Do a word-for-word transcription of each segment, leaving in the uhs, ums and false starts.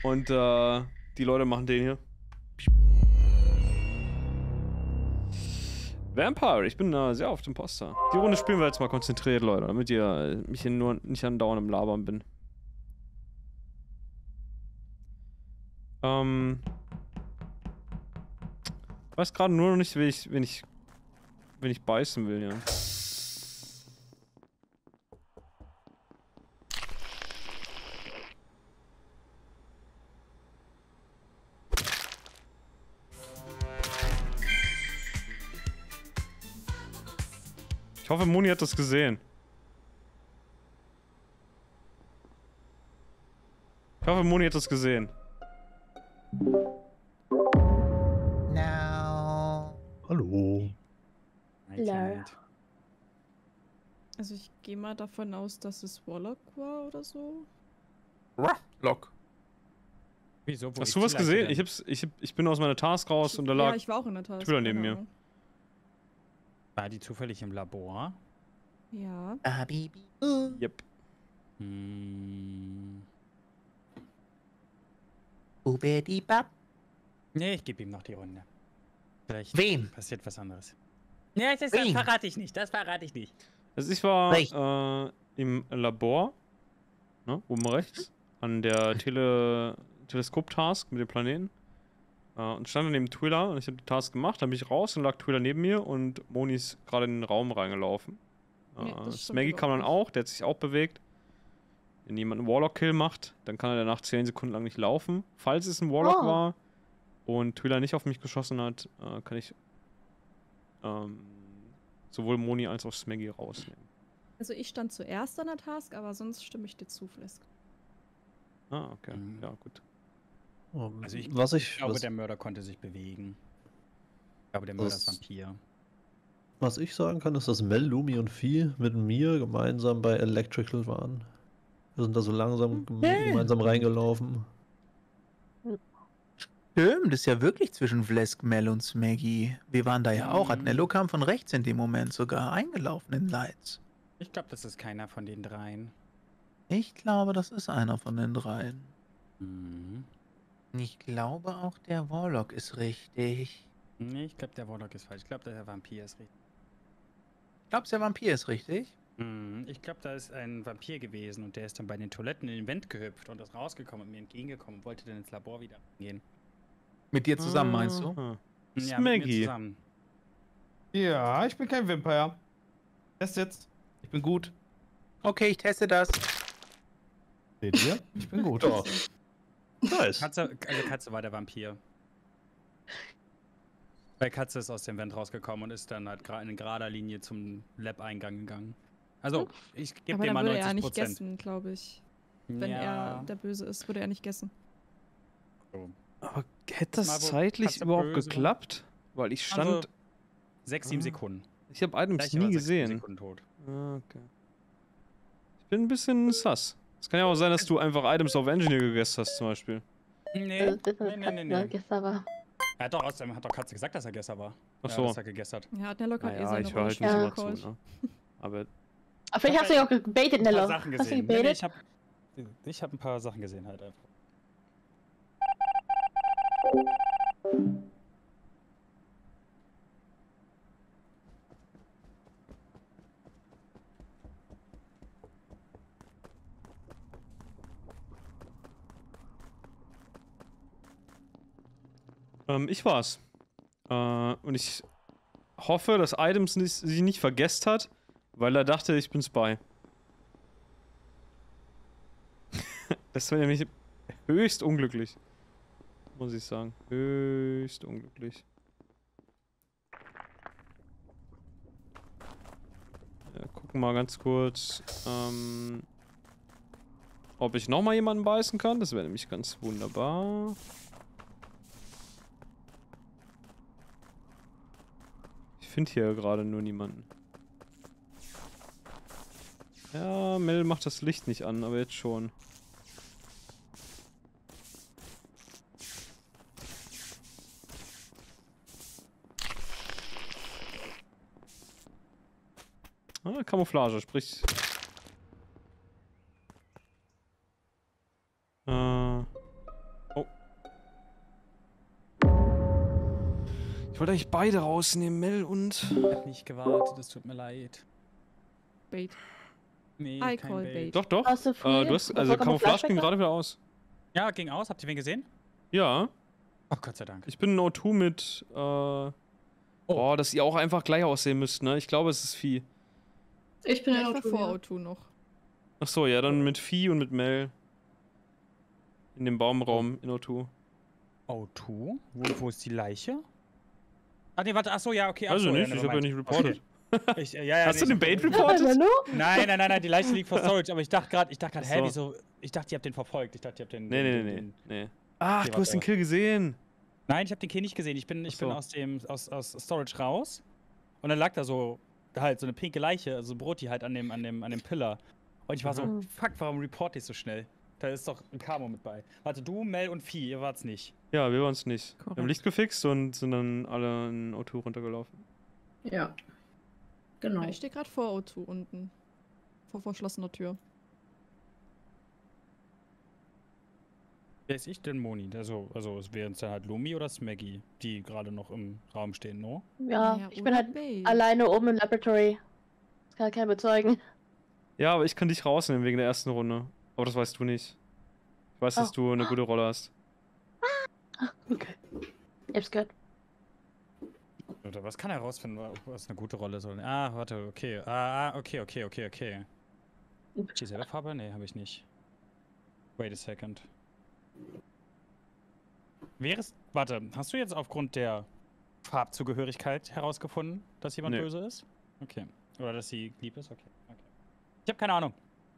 Und äh, die Leute machen den hier. Vampire, ich bin äh, sehr auf dem Poster. Die Runde spielen wir jetzt mal konzentriert, Leute, damit ihr äh, mich hier nur nicht andauernd im Labern bin. Ähm. Ich weiß gerade nur noch nicht, wenn ich, wenn ich, wenn ich beißen will, ja. Ich hoffe, Moni hat das gesehen. Ich hoffe, Moni hat das gesehen. No. Hallo. Hallo. Also ich gehe mal davon aus, dass es Warlock war oder so. Lock. Wieso? Wo Hast ist du was die Leiche gesehen? denn? Ich, hab's, ich, hab, ich bin aus meiner Task raus Ich, und da ja, lag ich war auch in der Task. Twitter neben keine mir. Ahnung. War die zufällig im Labor? Ja. Babibi. Yep. Hm. Ubedibab. Nee, ich gebe ihm noch die Runde. Vielleicht Wem? passiert was anderes. Ja, das, das Wem? verrate ich nicht. Das verrate ich nicht. Also ich war Welch? äh, im Labor, ne, oben rechts, an der Tele Teleskop-Task mit dem Planeten. Äh, und stand neben Twiller und ich habe die Task gemacht, dann bin ich raus und lag Twiller neben mir und Moni ist gerade in den Raum reingelaufen. Nee, Äh, das stimmt Smaggy kam dann überhaupt nicht. auch, der hat sich auch bewegt. Wenn jemand einen Warlock-Kill macht, dann kann er danach zehn Sekunden lang nicht laufen. Falls es ein Warlock Oh. war und Twiller nicht auf mich geschossen hat, äh, kann ich ähm, sowohl Moni als auch Smaggy rausnehmen. Also ich stand zuerst an der Task, aber sonst stimme ich dir zu, Flesk. Ah, okay. Mhm. Ja, gut. Um, Also ich, was ich, ich glaube, was, der Mörder konnte sich bewegen. Ich glaube, der Mörder Das- ist Vampir. was ich sagen kann, ist, dass Mel, Lumi und Vieh mit mir gemeinsam bei Electrical waren. Wir sind da so langsam gem Hey. gemeinsam reingelaufen. Stimmt, ist ja wirklich zwischen Vlesk, Mel und Smaggy. Wir waren da ja auch. Mhm. Adnello kam von rechts in dem Moment sogar eingelaufen in Lights. Ich glaube, das ist keiner von den dreien. Ich glaube, das ist einer von den dreien. Mhm. Ich glaube auch, der Warlock ist richtig. Nee, ich glaube, der Warlock ist falsch. Ich glaube, der Vampir ist richtig. Ich glaube, der Vampir ist richtig. Mhm. Ich glaube, da ist ein Vampir gewesen und der ist dann bei den Toiletten in den Vent gehüpft und ist rausgekommen und mir entgegengekommen und wollte dann ins Labor wieder gehen. Mit dir zusammen, meinst du? Aha. Ja, mit mir Smaggy. zusammen. Ja, ich bin kein Vampire. Test jetzt. Ich bin gut. Okay, ich teste das. Seht ihr? Ich bin gut. Ja. Nice. Katze, also Katze war der Vampir. Weil Katze ist aus dem Vent rausgekommen und ist dann halt gra- in gerader Linie zum Lab-Eingang gegangen. Also, ich gebe Aber dir dann mal würde er neunzig nicht Prozent. gessen, glaube ich. Wenn ja. er der Böse ist, würde er nicht gessen. So. Aber hätte das Mal, wo zeitlich Katze überhaupt böse war. geklappt? Weil ich stand. Also, sechs, sieben Ah. Sekunden. ich habe Items Gleich war nie sechs, sieben gesehen. Sekunden tot. Ah, okay. Ich bin ein bisschen sass. Es kann ja auch sein, dass du einfach Items auf Engineer gegessen hast, zum Beispiel. Nee, Also, das nee, ist nee, nee, nee. gestern war. Er hat doch, außerdem hat doch Katze gesagt, dass er gestern war. Ach Ja, so. dass er gegessen hat. Ja, Adnelloc hat eh Naja, seine ich höre halt Rolle nicht schon immer gecallt. zu, ne? Aber Aber vielleicht hast du ja auch gebaitet, Ein paar Nello. Sachen Hast du gesehen. Nee, nee, gebaitet? ich habe ich hab ein paar Sachen gesehen halt einfach. ähm, ich war's. Äh, und ich hoffe, dass Items nicht, sie nicht vergessen hat, weil er dachte, ich bin Spy. Das wäre nämlich höchst unglücklich. Muss ich sagen. Höchst unglücklich. Ja, gucken mal ganz kurz, ähm, ob ich nochmal jemanden beißen kann. Das wäre nämlich ganz wunderbar. Ich finde hier gerade nur niemanden. Ja, Mel macht das Licht nicht an, aber jetzt schon. Ah, Camouflage, sprich. Äh. Ich wollte eigentlich beide rausnehmen, Mel und... Ich hab nicht gewartet, es tut mir leid. Bait. Nee, I kein call Bait. bait. Doch, doch. Hast du free? Äh, du hast, Was also war Camouflage ging Camouflage gerade wieder aus. Ja, ging aus. Habt ihr wen gesehen? Ja. Oh, Gott sei Dank. Ich bin in O zwei mit, äh... Oh, dass ihr auch einfach gleich aussehen müsst, ne? Ich glaube, es ist Vieh. Ich bin Ja, ja ich war auch vor O zwei noch. Ach so, ja, dann mit Vieh und mit Mel. In dem Baumraum in O zwei. O zwei? Wo, wo ist die Leiche? Ah, nee, warte. Ach so, ja, okay. Ach Also so, nicht, ja, ich habe ja nicht reported. Ich, äh, ja, ja, Hast nee, du den ich- Bait Ja, reported? Manu? Nein, nein, nein, nein, die Leiche liegt vor Storage, aber ich dachte gerade, ich dachte gerade, Ach hä, so. wieso? Ich dachte, ihr habt den verfolgt. Ich dachte, ihr habt den. Nee, den, nee, den, nee, den. nee. Ach, Okay, du hast den warte. Kill gesehen. Nein, ich habe den Kill nicht gesehen. Ich bin, ich Ach so. bin aus dem aus, aus Storage raus und dann lag da so halt so eine pinke Leiche, also Broti halt an dem an dem an dem Pillar. Und ich war so, Mhm. fuck, warum report ich so schnell? Da ist doch ein Camo mit bei. Warte, du, Mel und Vieh, ihr wart's nicht. Ja, wir waren es nicht. Wir haben Korrekt. Licht gefixt und sind dann alle in O zwei runtergelaufen. Ja. Genau. Ja, ich stehe gerade vor O zwei unten. Vor verschlossener Tür. Wer ist ich denn, Moni? Also, also es wären es dann halt Lumi oder Smaggy, die gerade noch im Raum stehen, no? Ja, Ja, ich oder bin halt Bait. alleine oben im Laboratory. Das kann keiner bezeugen. Ja, aber ich kann dich rausnehmen wegen der ersten Runde. Aber das weißt du nicht. Ich weiß, dass Oh. du eine gute Rolle hast. Okay. Ich hab's gehört. Oder was kann er rausfinden, was eine gute Rolle soll? Ah, warte, okay. Ah, ah, okay, okay, okay, okay. Dieselbe Farbe? Nee, habe ich nicht. Wait a second. Wäre es. Warte, hast du jetzt aufgrund der Farbzugehörigkeit herausgefunden, dass jemand Nee. böse ist? Okay. Oder dass sie lieb ist? Okay. okay. Ich habe keine Ahnung.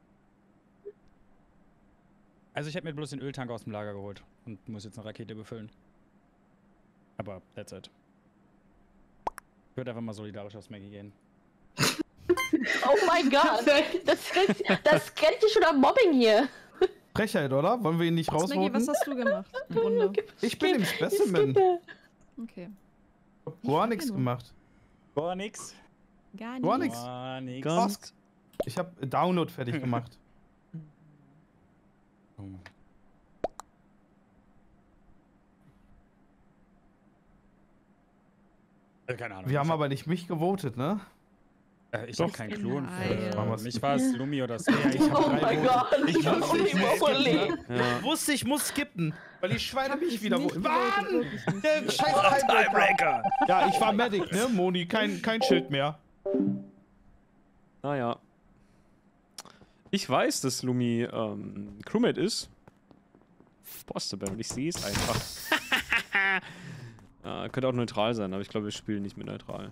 Also ich habe mir bloß den Öltank aus dem Lager geholt und muss jetzt eine Rakete befüllen. Aber that's it. Ich würde einfach mal solidarisch aus Maggie gehen. Oh mein Gott. Das, das kennt ihr schon am Mobbing hier. Frechheit, oder? Wollen wir ihn nicht Maggie, rausvoten? was hast du gemacht? Im Grunde. Ich bin im Specimen. Skippe. Okay. Ich hab gar Ich nichts nur. gemacht. Gar nix. Gar nicht. Gar nix. Gar nix. Ganz. Ich hab Download fertig gemacht. Oh. Äh, Keine Ahnung. Wir haben ich aber nicht mich gewotet, ne? hab, äh, ich Doch. hab keinen Clou. Nein. Machen wir's. Mich war es Lumi oder Ja, Smaggy. ich hab Oh drei mein Vote. Gott. Ich wusste, ich muss skippen. Ja. Ich wusste, ich muss skippen, weil die Schweine mich Ich wieder nicht wo. gewotet, Wann? wirklich nicht. Der scheiß Tiebreaker. Ja, ich war Medic, ne, Moni? Kein, kein Schild mehr. Naja. Ich weiß, dass Lumi ähm, Crewmate ist. Possible, und ich sehe es einfach. Ja, könnte auch neutral sein, aber ich glaube, wir spielen nicht mit neutral.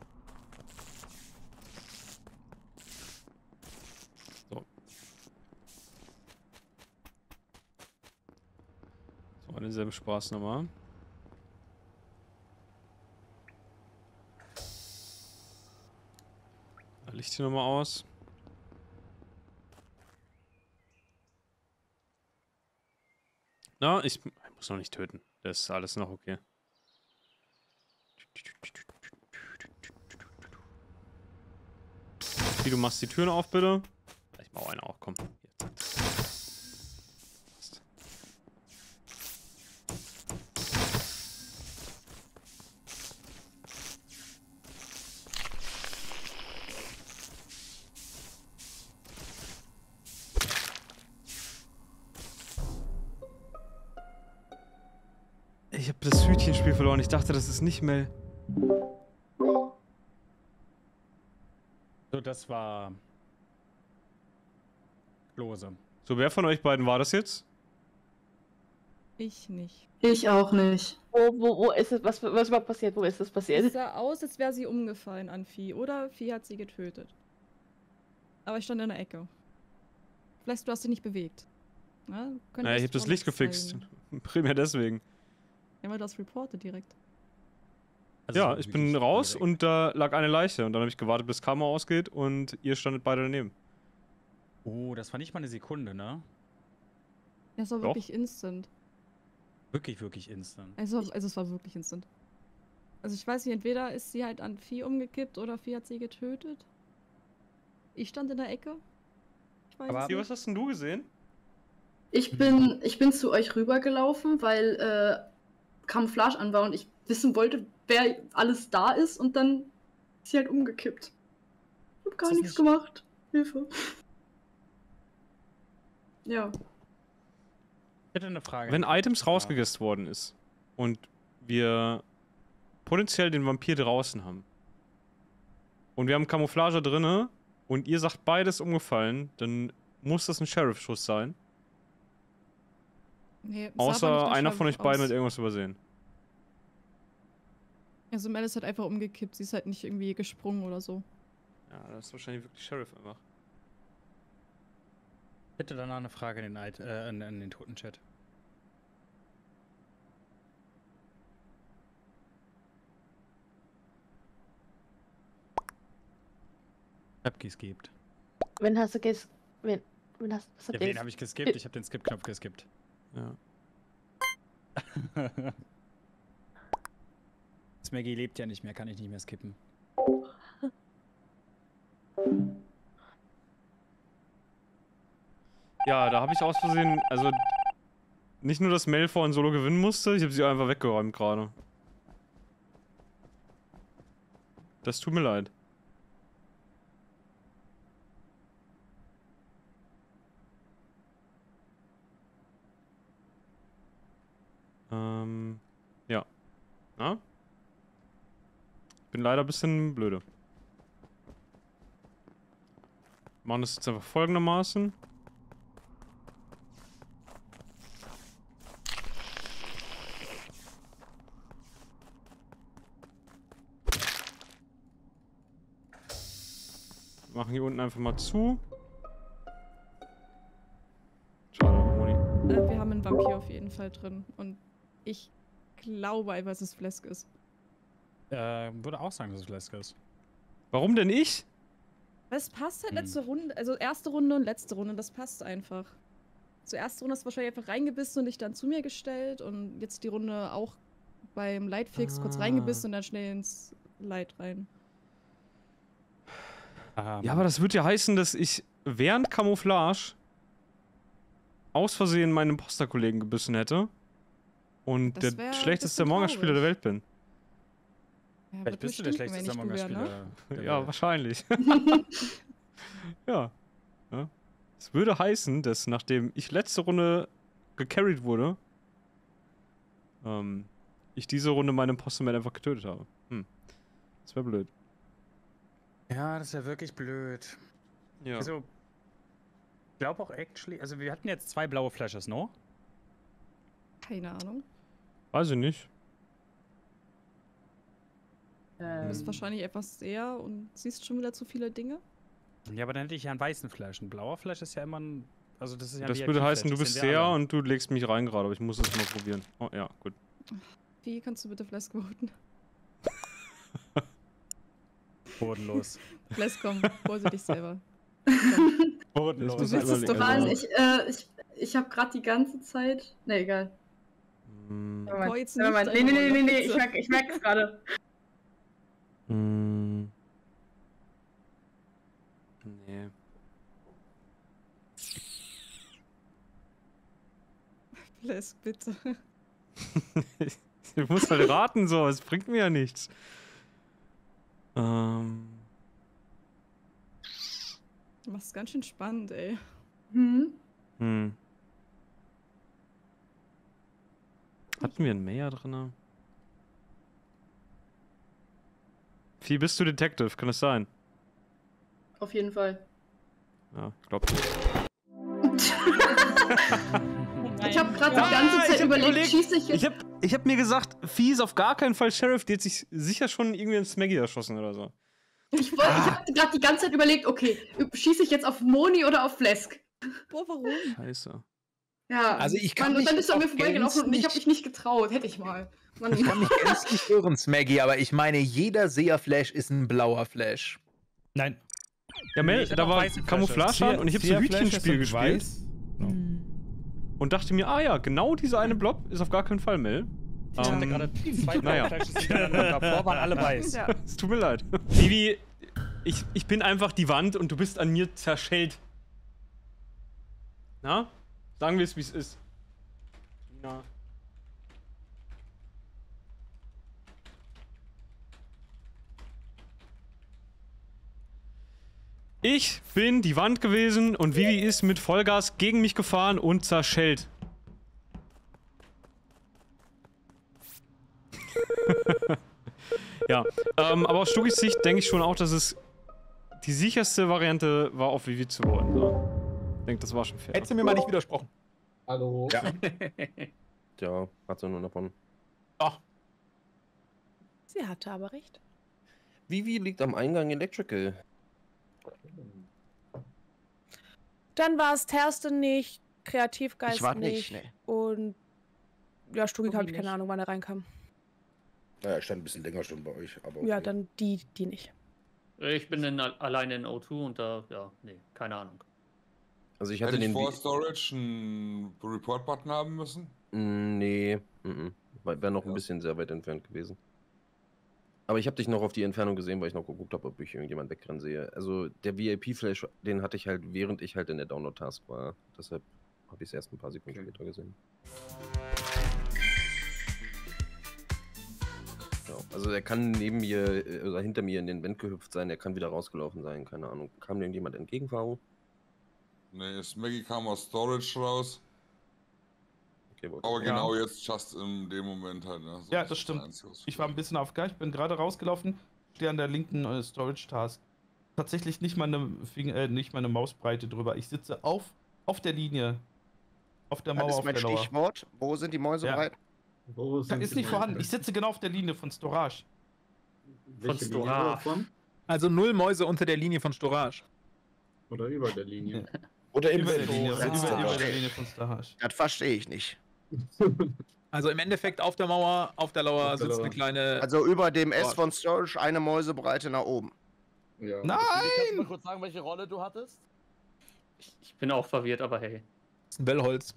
So. So, denselben Spaß nochmal. Licht hier nochmal aus. Na, ich, ich muss noch nicht töten. Das ist alles noch okay. Wie, du machst die Türen auf, bitte? Ich mach eine auch, komm. Hier, zack. Passt. Ich habe das Hütchenspiel verloren. Ich dachte, das ist nicht Mel. So, das war. Lose. So, wer von euch beiden war das jetzt? Ich nicht. Ich auch nicht. Wo, wo, wo ist es? Was, was ist überhaupt passiert? Wo ist es Es passiert? sah aus, als wäre sie umgefallen an Vieh. Oder Vieh hat sie getötet. Aber ich stand in der Ecke. Vielleicht du hast sie nicht bewegt. Na, Naja, ich habe das Licht gefixt. Primär deswegen. Ja, aber das reportet direkt. Also Ja, so ich wie bin die- raus und da lag eine Leiche. Und dann habe ich gewartet, bis Karma ausgeht und ihr standet beide daneben. Oh, das war nicht mal eine Sekunde, ne? Ja, es war Doch. wirklich instant. Wirklich, wirklich instant. Also, also es war wirklich instant. Also ich weiß nicht, entweder ist sie halt an Vieh umgekippt oder Vieh hat sie getötet. Ich stand in der Ecke. Ich weiß Aber- es Hier, nicht. was hast denn du gesehen? Ich bin, ich bin zu euch rübergelaufen, weil äh, Camouflage an war und ich wissen wollte, wer alles da ist und dann ist sie halt umgekippt. Ich hab gar Ist das nichts nicht- gemacht. Hilfe. Ja. Bitte eine Frage. Wenn Items rausgegessen worden ist und wir potenziell den Vampir draußen haben und wir haben Camouflage drinne und ihr sagt beides umgefallen, dann muss das ein Sheriff-Schuss sein. Nee, sah aber nicht Außer nach einer von euch Sheriff beiden aus. hat irgendwas übersehen. Also Mel ist halt einfach umgekippt, sie ist halt nicht irgendwie gesprungen oder so. Ja, das ist wahrscheinlich wirklich Sheriff einfach. Bitte danach eine Frage in den, Eid- äh, in, in den Toten-Chat. Ich hab geskippt. Wen hast du ges... Wen, wen hast, was Ja, habt ihr wen ges- habe ich geskippt? Ich habe den Skip-Knopf geskippt. Ja. Smaggy lebt ja nicht mehr, kann ich nicht mehr skippen. Ja, da habe ich aus Versehen, also nicht nur, dass Mel vorhin Solo gewinnen musste, ich habe sie einfach weggeräumt gerade. Das tut mir leid. Ähm, ja. Na? Bin leider ein bisschen blöde. Wir machen das jetzt einfach folgendermaßen. Machen hier unten einfach mal zu. Schade, Moni. Äh, wir haben einen Vampir auf jeden Fall drin. Und ich glaube einfach, dass es Flesk ist. Äh, würde auch sagen, dass es Flesk ist. Warum denn ich? Weil es passt halt Hm. letzte Runde, also erste Runde und letzte Runde, das passt einfach. Zur ersten Runde hast du wahrscheinlich einfach reingebissen und dich dann zu mir gestellt und jetzt die Runde auch beim Lightfix kurz Ah. reingebissen und dann schnell ins Light rein. Ähm, Ja, aber das würde ja heißen, dass ich während Camouflage aus Versehen meinen Imposter-Kollegen gebissen hätte und Das der wär ein schlechteste bisschen Morgenspieler der traurig. Welt bin. Ja, Vielleicht wird bist du der mir stinken, wenn schlechteste ich du wär, ne? Manga-Spieler. der Ja, Welt. wahrscheinlich. ja. ja. Das würde heißen, dass nachdem ich letzte Runde gecarried wurde, ähm, ich diese Runde meinen Imposter-Man einfach getötet habe. Hm. Das wäre blöd. Ja, das ist ja wirklich blöd. Ja. Also, ich glaube auch actually, also wir hatten jetzt zwei blaue Flashes, no? Keine Ahnung. Weiß ich nicht. Du Ähm, bist wahrscheinlich etwas sehr und siehst schon wieder zu viele Dinge. Ja, aber dann hätte ich ja einen weißen Flash. Ein blauer Flash ist ja immer ein, also das ist ja ein Das V I würde P-Flash, heißen, du das bist sehen wir sehr alle. und du legst mich rein gerade, aber ich muss es mal probieren. Oh ja, gut. Wie kannst du bitte Flesk voten? Bodenlos. Flesk, komm, vote dich selber. Bodenlos. Du willst es doch Mann, Also- ich, äh, ich, ich habe gerade die ganze Zeit. Ne, egal. Hm. Nevermind. Boah, jetzt Nevermind. nicht Nee, nee, nee, deine nee, nee, Rolle, ich bitte. merke ich merk es gerade. Hm. Nee. Flesk, bitte. Ich muss halt raten so, es bringt mir ja nichts. Ähm. Du machst es ganz schön spannend, ey. Hm? Hm. Hatten wir einen Mayor drin? Wie bist du Detective? Kann das sein? Auf jeden Fall. Ja, ich glaube. Ich habe gerade Ah, die ganze ich Zeit hab überlegt, überlegt, schieße ich jetzt. Ich hab, ich hab mir gesagt, Vieh ist auf gar keinen Fall Sheriff, die hat sich sicher schon irgendwie in Smaggy erschossen oder so. Ich, wollt- ich habe gerade die ganze Zeit überlegt, okay, schieße ich jetzt auf Moni oder auf Flesk? Boah, warum? Scheiße. Ja, Also ich kann Mann, und mich dann bist du an mir auch vorbeigelaufen und ich habe gänzlich- mich nicht getraut. Hätte ich mal. Mann. Ich kann mich gänzlich irren, Smaggy, aber ich meine, jeder Seher-Flash ist ein blauer Flash. Nein. Ja, Nee, Mel, ich hab da auch war weiße Camouflage an und ich habe so Hütchenspiel gespielt Hm. und dachte mir, ah ja, genau dieser eine Blob ist auf gar keinen Fall Mel. Ich hatte Ähm, gerade zwei blaue naja. Flashes hintereinander und davor waren alle weiß. Ja. Es tut mir leid. Vivi, ich, ich bin einfach die Wand und du bist an mir zerschellt. Na? Sagen wir es, wie es ist. Na. Ich bin die Wand gewesen und Vivi ist mit Vollgas gegen mich gefahren und zerschellt. Ja, ähm, aber aus Stugis Sicht denke ich schon auch, dass es die sicherste Variante war, auf Vivi zu voten. Ne? Ich denke, das war schon fair. Hättest du mir mal nicht widersprochen? Hallo. Ja. Ja, hat sie nur davon. Ach. Sie hatte aber recht. Vivi liegt am Eingang Electrical. Dann war es Terste nicht, Kreativgeist Ich war nicht. nicht, nee. Und ja, Stugik habe ich nicht. keine Ahnung, wann er reinkam. Naja, ich stand ein bisschen länger schon bei euch, aber Ja, okay. dann die, die nicht. Ich bin in, alleine in O zwei und da, ja, nee, keine Ahnung. Also ich hatte Hätte ich den vor Vi- Storage einen Report-Button haben müssen? Mm, Nee, mm wäre noch ein Ja. bisschen sehr weit entfernt gewesen. Aber ich habe dich noch auf die Entfernung gesehen, weil ich noch geguckt habe, ob ich irgendjemand wegrennen sehe. Also der V I P-Flash, den hatte ich halt, während ich halt in der Download-Task war. Deshalb habe ich es erst ein paar Sekunden Okay. später gesehen. Ja, also er kann neben mir äh, oder hinter mir in den Vent gehüpft sein, er kann wieder rausgelaufen sein, keine Ahnung. Kam dir irgendjemand entgegen, Faro? Nee, Maggie kam aus Storage raus. Okay, wo- Aber Ja. genau jetzt, just in dem Moment halt. Ne? So Ja, ist das stimmt. Einzige, was Ich war ein bisschen auf Geist, bin gerade rausgelaufen, stehe an der linken äh, Storage-Task. Tatsächlich nicht meine, Finger, äh, nicht meine Mausbreite drüber. Ich sitze auf, auf der Linie. Auf der Das Mauer, ist auf mein der Lauer. Stichwort. Wo sind die Mäuse Ja. breit? Wo Da sind ist die nicht Mäuse? vorhanden. Ich sitze genau auf der Linie von Storage. Welche Linie Storage. davon? Also null Mäuse unter der Linie von Storage. Oder über der Linie? Oder im Über der Vent. Linie, sitzt über, du über da. der Linie von Storage. Das verstehe ich nicht. Also im Endeffekt auf der Mauer, auf der Lauer Auf der sitzt Lauer. eine kleine... Also über dem S Gott. von Storage eine Mäusebreite nach oben. Ja. Nein! Kannst du mir kurz sagen, welche Rolle du hattest? Ich, ich bin auch verwirrt, aber hey. Das ist ein Bellholz.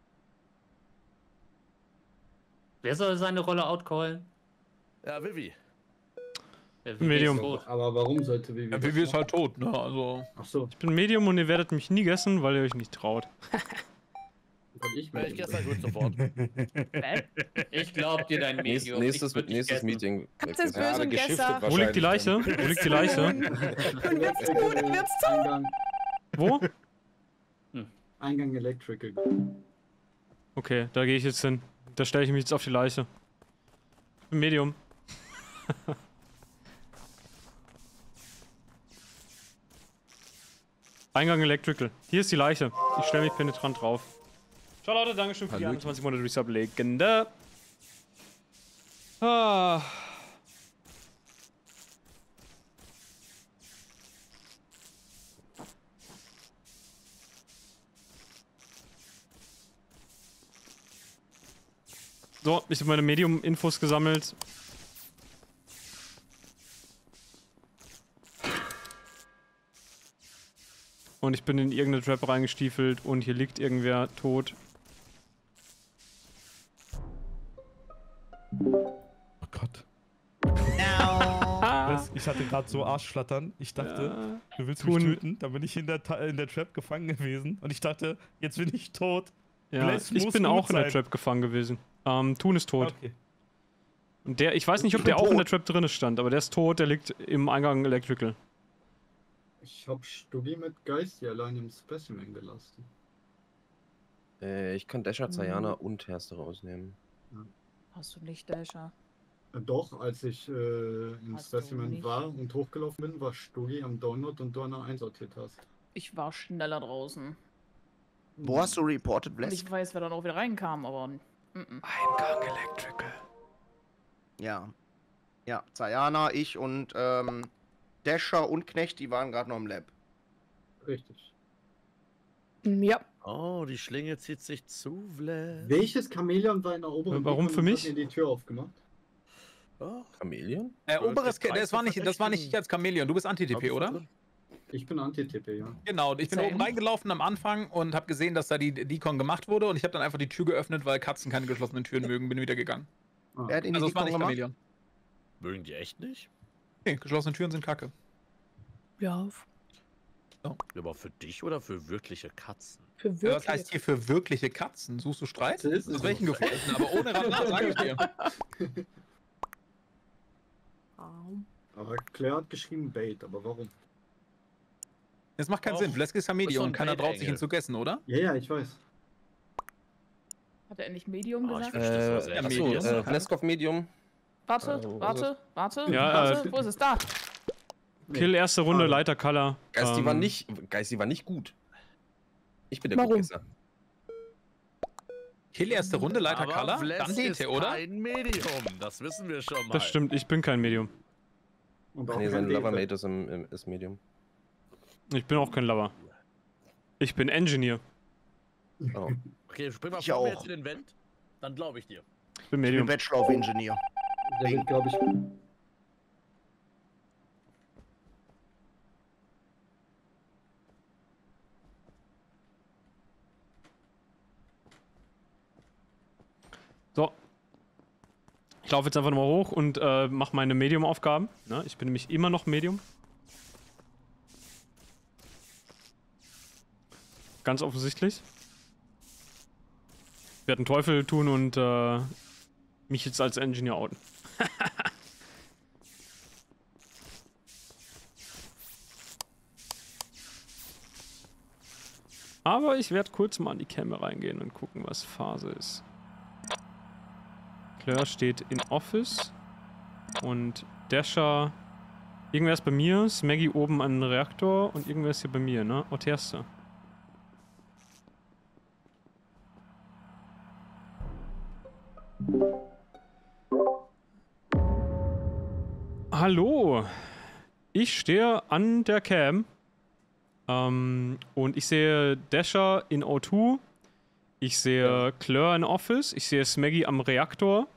Wer soll seine Rolle outcallen? Ja, Vivi. Der Vivi Medium. ist tot. Aber warum sollte Vivi Ja, das Vivi ist machen? halt tot, ne? Also... Ach so, Ich bin Medium und ihr werdet mich nie gessen, weil ihr euch nicht traut. kann ich Wäre mir ich gestern gut sofort. Ich glaub dir dein Nächst, Medium. nächstes ich würd dich nächstes gessen. Meeting. Katze ist Ja, böse und geschiftet Gesser. Wo liegt die Leiche? Wo liegt die Leiche? Und wird's gut, wird's zu. Eingang, Wo? Eingang Electrical. Okay, da gehe ich jetzt hin. Da stelle ich mich jetzt auf die Leiche. Ich bin Medium. Eingang Electrical. Hier ist die Leiche. Ich stelle mich penetrant drauf. Ciao Leute, Dankeschön für die Hallo. einundzwanzig Monate Resub. Legende. Ah. So, ich habe meine Medium-Infos gesammelt. Und ich bin in irgendeine Trap reingestiefelt und hier liegt irgendwer tot. Oh Gott. Was? Ich hatte gerade so Arschflattern. Ich dachte, Ja. du willst Tun- mich töten. Dann bin ich in der, Ta- in der Trap gefangen gewesen. Und ich dachte, jetzt bin ich tot. Ja, Bless ich muss bin gut auch in der sein. Trap gefangen gewesen. Ähm, Thun ist tot. Okay. Und der, ich weiß nicht, ob Ich der bin auch in der tot. Trap drin stand, aber der ist tot, der liegt im Eingang Electrical. Ich hab Studi mit Geist hier allein im Specimen gelassen. Äh, ich kann Dasher, Zayana und Herste rausnehmen. Hast du nicht, Dasher? Äh, Doch, als ich äh, im Hast du Specimen nicht. war und hochgelaufen bin, war Studi am Download und du an der einsortiert hast. Ich war schneller draußen. Wo hast du reported, Und Bless? ich weiß, wer dann auch wieder reinkam, aber... Mm -mm. Eingang Electrical. Ja. Ja, Zayana, ich und ähm, Dasher und Knecht, die waren gerade noch im Lab. Richtig. Ja. Oh, die Schlinge zieht sich zu, Vle. Welches Chamäleon war in der oberen Warum Ecke für und hat mich? mir die Tür aufgemacht? Oh, Chamäleon? Äh, oberes, Kreise das war nicht, das war nicht ich als Chamäleon. Du bist Anti-T P, oder? Ich bin Anti-T P, ja. Genau, ich bin Same. oben reingelaufen am Anfang und habe gesehen, dass da die Decon gemacht wurde und ich habe dann einfach die Tür geöffnet, weil Katzen keine geschlossenen Türen mögen, bin wieder gegangen. Ah. Wer hat in die Also es war Decon nicht gemacht? Chamäleon. mögen die echt nicht? Nee, geschlossene Türen sind kacke. Ja, Aber für dich oder für wirkliche Katzen? für Ja, das wirklich. heißt hier für wirkliche Katzen. Suchst du Streit? Das ist Aus es. welchen gefunden, aber ohne Radar, sag ich dir. Au. Aber Claire hat geschrieben Bait, aber warum? Das macht keinen Doch. Sinn. Vlesk ist ja Medium so ein und keiner traut sich ihn Blade zu gessen, oder? Ja, ja, ich weiß. Hat er endlich Medium Oh, ich gesagt? wünschte, das war Äh, sehr achso, Medium. äh, Fleskov Medium. Warte, Äh, wo ist warte, warte, Ja, warte. äh, Wo ist es? Da. Kill erste Runde, Leiter Color. Geist, die ähm, war nicht, Geist, die war nicht gut. Ich bin der Warum? Gutgesser. Kill erste Runde, Leiter Aber Color? Vlesk Dann ist Dete, oder? kein Medium, das wissen wir schon mal. Das stimmt, ich bin kein Medium. Und auch Nee, sein kein Lovermate ist, im, im, ist Medium. Ich bin auch kein Lover. Ich bin Engineer. Oh. Okay, spring mal Ich vor mir auch. jetzt in den Vent, dann glaube ich dir. Ich bin Ich bin Medium. Bachelor of Engineer. Der wird, glaube ich. So. Ich laufe jetzt einfach nochmal hoch und äh, mache meine Medium-Aufgaben. Ne? Ich bin nämlich immer noch Medium. Ganz offensichtlich. Ich werde einen Teufel tun und äh, mich jetzt als Engineer outen. Aber ich werde kurz mal an die Cam reingehen und gucken, was Phase ist. Claire steht in Office und Dasher. Irgendwer ist bei mir, Smaggy oben an den Reaktor und irgendwer ist hier bei mir, ne? Oh, Terste. Hallo! Ich stehe an der Cam ähm, und ich sehe Dasher in O zwei. Ich sehe Claire in Office, ich sehe Smaggy am Reaktor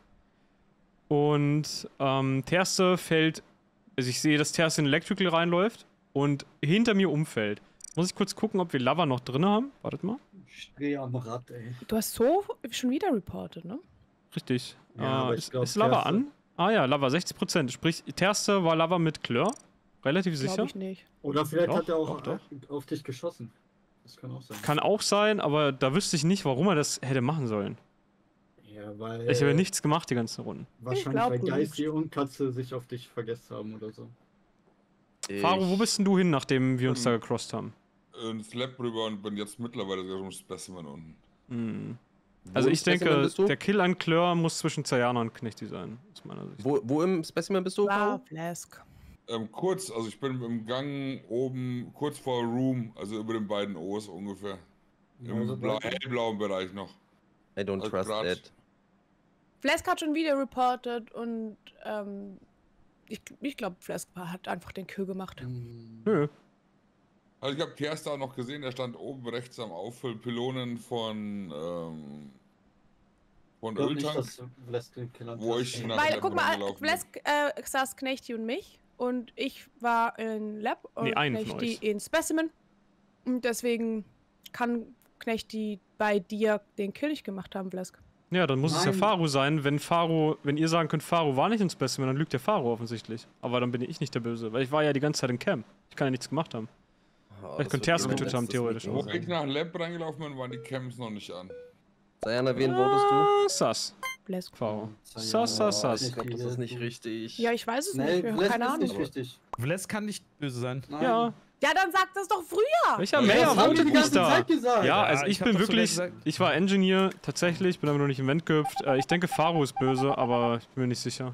und ähm, Terste fällt, also ich sehe, dass Terste in Electrical reinläuft und hinter mir umfällt. Muss ich kurz gucken, ob wir Lava noch drin haben? Wartet mal. Ich stehe am Rad, ey. Du hast so schon wieder reported, ne? Richtig. Ja, äh, aber ich ist, glaub, ist Lava Terste- an? Ah ja, Lava sechzig Prozent. Sprich, Terste war Lava mit Claire. Relativ sicher. Glaube ich nicht. Oder vielleicht Doch, hat er auch doch, auf dich geschossen. Das kann auch sein. Kann auch sein, aber da wüsste ich nicht, warum er das hätte machen sollen. Ja, weil. Ich habe nichts gemacht die ganzen Runden. Wahrscheinlich, glaub, weil du Geisty und Katze sich auf dich vergessen haben oder so. Faro, wo bist denn du hin, nachdem wir uns Ähm, da gecrossed haben? Ins Lab rüber und bin jetzt mittlerweile sogar im Specimen unten. Hm. Wo Also im ich denke, Specimen bist du? der Kill an Claire muss zwischen Zayana und Knechti sein, aus meiner Sicht. Wo, wo im Specimen bist du? War Faro? Flask. Ähm, kurz, also ich bin im Gang oben, kurz vor Room, also über den beiden O's ungefähr. Im Also blau, da- hellblauen Bereich noch. I don't Also trust grad- that. Flask hat schon wieder reported und ähm, ich, ich glaube, Flask hat einfach den Kill gemacht. Nö. Also ich habe Tersta noch gesehen, der stand oben rechts am Auffüllpylonen von, ähm, von Ich glaube nicht, Öltank. dass Vlesk den Killer Wo hat. ich nach Weil, Lab guck mal, rumgelaufen bin. Flask äh, saß Knechti und mich und ich war in Lab und Nee, einen von Knechti euch. in Specimen. Und deswegen kann Knechti bei dir den Kill nicht gemacht haben, Flask. Ja, dann muss es ja Nein. Faro sein. Wenn Faro, wenn ihr sagen könnt, Faro war nicht ins Specimen, dann lügt der Faro offensichtlich. Aber dann bin ich nicht der Böse, weil ich war ja die ganze Zeit im Camp. Ich kann ja nichts gemacht haben. Oh, Vielleicht das könnte wird Terz mein getötet haben, letztes theoretisch. Meeting Wo sein. ich nach Lab reingelaufen bin, waren die Camps noch nicht an. Sayana, wen votest du? Ah, Sass. Flask. Faro. Zayana. Sass, sass, Ich sass. glaube, das ist nicht richtig. Ja, ich weiß es Nee, nicht. Wir haben Vlesk keine ist Ahnung. nicht richtig. Vles kann nicht böse sein. Nein. Ja. Ja, dann sag das doch früher. Welcher Ja, Mayor das haben wir votet die mich ganze da? Zeit gesagt. Ja, Ja, also ich ich hab bin doch zu wirklich, dir gesagt. ich war Engineer, tatsächlich, bin aber noch nicht im Vent gehüpft. Äh, ich denke, Faro ist böse, aber ich bin mir nicht sicher.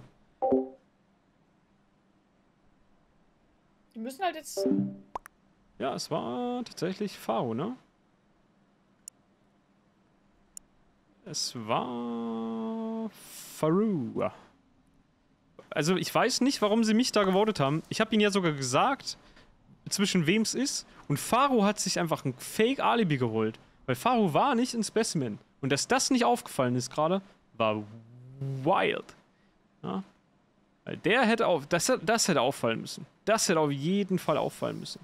Die müssen halt jetzt. Ja, es war tatsächlich Faro, ne? Es war Faru. Also ich weiß nicht, warum sie mich da gewotet haben. Ich habe ihnen ja sogar gesagt, zwischen wem es ist. Und Faro hat sich einfach ein Fake-Alibi geholt. Weil Faro war nicht ein Specimen. Und dass das nicht aufgefallen ist gerade, war wild. Ja? Weil der hätte auf, das, das hätte auffallen müssen. Das hätte auf jeden Fall auffallen müssen.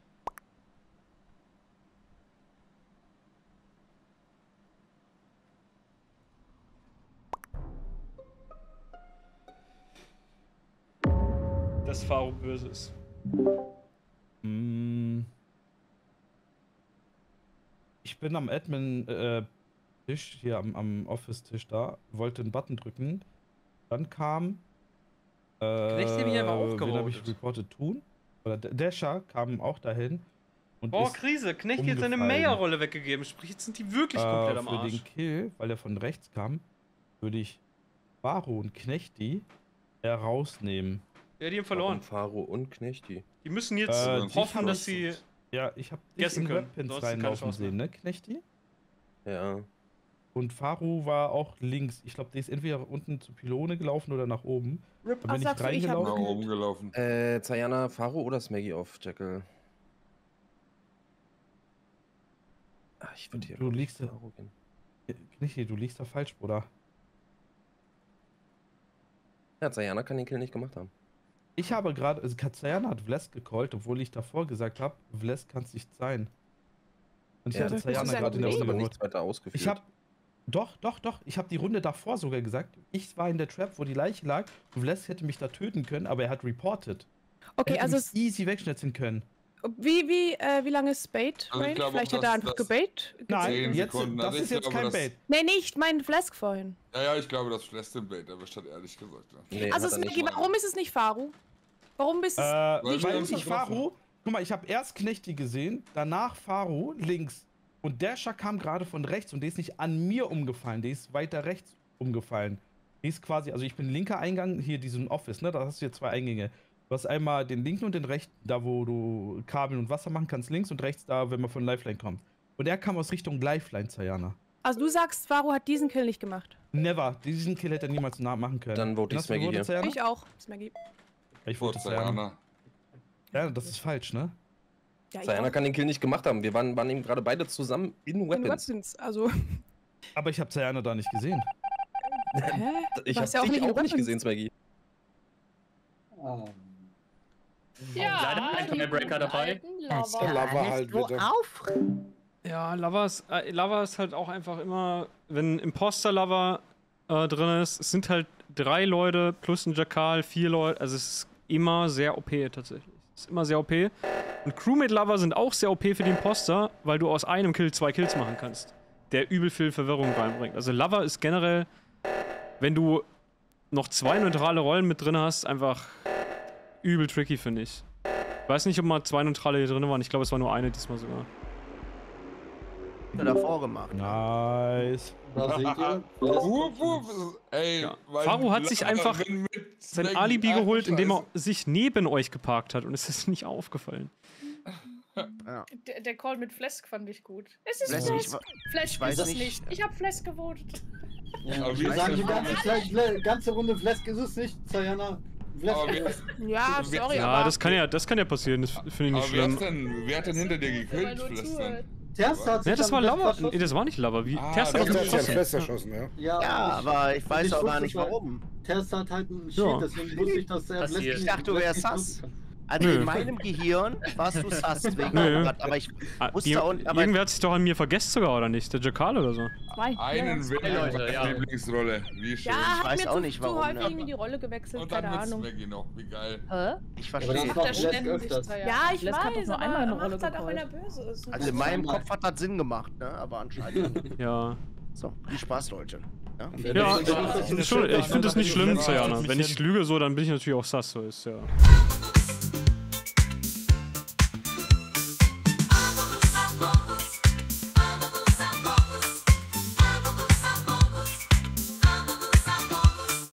Dass Faro böse ist. Mm. Ich bin am Admin-Tisch, hier am, am Office-Tisch da, wollte einen Button drücken. Dann kam. Äh, Knechti mich einfach wen habe ich aufgevotet. reported tun? Oder D- Dasher kam auch dahin. Und Boah, ist Krise. Knecht hat seine umgefallen. Mayor-Rolle weggegeben. Sprich, jetzt sind die wirklich komplett äh, am für Arsch. den Kill, weil er von rechts kam, würde ich Faro und Knechti herausnehmen. Ja, die haben verloren. Faro und Knechti. Die müssen jetzt Äh, äh, die hoffen, haben- dass sie Ja, ich habe dich gessen in können. Weapons Sonst keine reinlaufen Chance mehr. sehen, ne, Knechti? Ja. Und Faro war auch links. Ich glaube, der ist entweder unten zur Pylone gelaufen oder nach oben. Rip, Und ach, wenn ich sagst du, ich hab reingelaufen Nach oben gelaufen. Äh, Zayana, Faro oder Smaggy auf Jackal? Ah, ich würde hier. Du liegst da. Faro gehen. Knechti, du liegst da falsch, Bruder. Ja, Zayana kann den Kill nicht gemacht haben. Ich habe gerade, also Katzayana hat Vlesk gecallt, obwohl ich davor gesagt habe, Vlesk kann es nicht sein. Und ich Ja, habe das Katzayana ist gerade in der aber Runde nichts weiter ausgeführt. Ich habe, doch, doch, doch, ich habe die Runde davor sogar gesagt, ich war in der Trap, wo die Leiche lag, und Vlesk hätte mich da töten können, aber er hat reported. Okay, er hätte also mich es- easy wegschnitzen können. Wie, wie, äh, wie lange ist Bait Also ich Range? glaube Vielleicht auch, hat er dass- einfach dass- gebait? Nein, jetzt, Sekunden. das Also ich ist jetzt glaube, kein dass- Bait. Nee, nicht mein Flask vorhin. Ja, ja, ich glaube, dass Flask den Bait erwischt hat, ehrlich gesagt. Ja. Nee, also Smiggy, warum ist es nicht Faru? Warum bist Äh, es weil nicht ich Faro, guck mal, ich habe erst Knechti gesehen, danach Faro links. Und Dasher kam gerade von rechts und der ist nicht an mir umgefallen, der ist weiter rechts umgefallen. Der ist quasi, also ich bin linker Eingang, hier diesen Office, ne, da hast du hier zwei Eingänge. Du hast einmal den linken und den rechten, da wo du Kabel und Wasser machen kannst, links und rechts da, wenn man von Lifeline kommt. Und er kam aus Richtung Lifeline, Zayana. Also du sagst, Faru hat diesen Kill nicht gemacht. Never, diesen Kill hätte er niemals nah machen können. Dann vote ich Hast du Smaggy gewotet, hier. Zayana? Ich auch, Smaggy. Ich vote Zayana. Ja, das ist falsch, ne? Ja, ich Zayana auch. kann den Kill nicht gemacht haben. Wir waren, waren eben gerade beide zusammen in In Weapons. Weapons, also. Aber ich habe Zayana da nicht gesehen. Hä? Ich Du hab warst ja auch dich nicht in auch nicht Weapons. gesehen, Smaggy. Ja, leider kein Tiebreaker dabei. Lava halt bitte. Ja, Lava ist, äh, Lava ist halt auch einfach immer, wenn Imposter-Lava äh, drin ist, es sind halt drei Leute plus ein Jakal, vier Leute, also es ist immer sehr O P tatsächlich. Es ist immer sehr O P. Und Crewmate-Lava sind auch sehr O P für die Imposter, weil du aus einem Kill zwei Kills machen kannst, der übel viel Verwirrung reinbringt. Also Lava ist generell, wenn du noch zwei neutrale Rollen mit drin hast, einfach übel tricky, finde ich. Ich weiß nicht, ob mal zwei neutrale hier drin waren, ich glaube, es war nur eine diesmal sogar. davor gemacht. Nice. Da seht ihr. Wupp, wupp. Ey, Ja. weil Faro hat sich Lava, einfach wenn mit sein Snaggy- Alibi Ach, geholt, indem er Scheiße. sich neben euch geparkt hat und es ist nicht aufgefallen. Der, der Call mit Flesk fand ich gut. Es ist Flesk, ich Flesk. wa- Flesk ich ist weiß es nicht. nicht. Ich hab Flesk gewotet. Ja, Aber wir wie sagen ist die das ganze, Fle Fle ganze Runde Flesk ist es nicht, Zayana. Flesk Aber ist wer- es. Ja, sorry, Ja, aber. das kann ja, das kann ja passieren, das finde ich nicht Aber wer, schlimm. ist denn, wer hat denn hinter dir gekillt, Weil nur Flask zuhört. dann? Terster hat sich Ne, das am war Flesk Lava. verschossen. Nee, das war nicht Lava. Wie? Ah, Terster hat das doch ist geschossen. Fest erschossen, ja. Ja, Ja, aber ich weiß ich auch gar wusste nicht es war- warum. Terster hat halt einen Ja. Sheet, deswegen wusste ich, dass er Passiert. Flesk Ich nicht- dachte, du Flesk wärst nicht sass. nutzen kann. Also Nö. in meinem Gehirn warst du sass wegen Nö. irgendwas, aber ich Ah, wusste die, auch nicht, aber irgendwer hat sich doch an mir vergessen sogar, oder nicht? Der Jakal oder so. Zwei. Einen Ja. Will Leute, meine ja. Lieblingsrolle. Wie schön. Ja, Ich hat weiß mir auch zu, nicht, zu warum, häufig ne? irgendwie die Rolle gewechselt, Und keine dann mit Ahnung. Smaggy noch. Wie geil. Hä? ich Aber das verstehe. macht Der Flesk ständig, öfters. Zayana. Ja, ich Flesk hat doch weiß, nur aber einmal eine macht Rolle halt auch, wenn er gecallt. böse ist. Also in meinem Kopf hat das Sinn gemacht, ne? Aber anscheinend. Ja. So, viel Spaß, Leute. Ja? Ja, das ist schon, ich finde das nicht schlimm, Ja, Zayana. das Wenn ist ich lüge so, dann bin ich natürlich auch sass, so ist ja.